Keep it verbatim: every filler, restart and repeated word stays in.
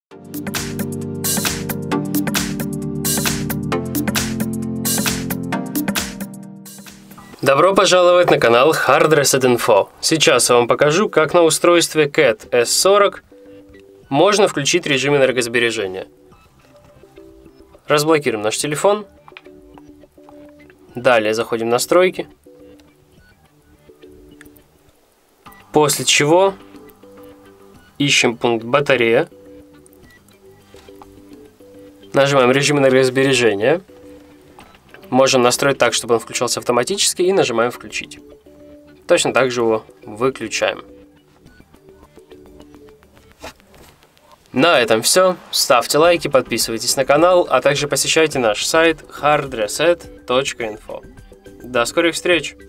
Добро пожаловать на канал Hard Reset Info. Сейчас я вам покажу, как на устройстве Cat эс сорок можно включить режим энергосбережения. Разблокируем наш телефон. Далее заходим в настройки. После чего ищем пункт батарея. Нажимаем режим энергосбережения. Можем настроить так, чтобы он включался автоматически, и нажимаем «Включить». Точно так же его выключаем. На этом все. Ставьте лайки, подписывайтесь на канал, а также посещайте наш сайт hard reset точка info. До скорых встреч!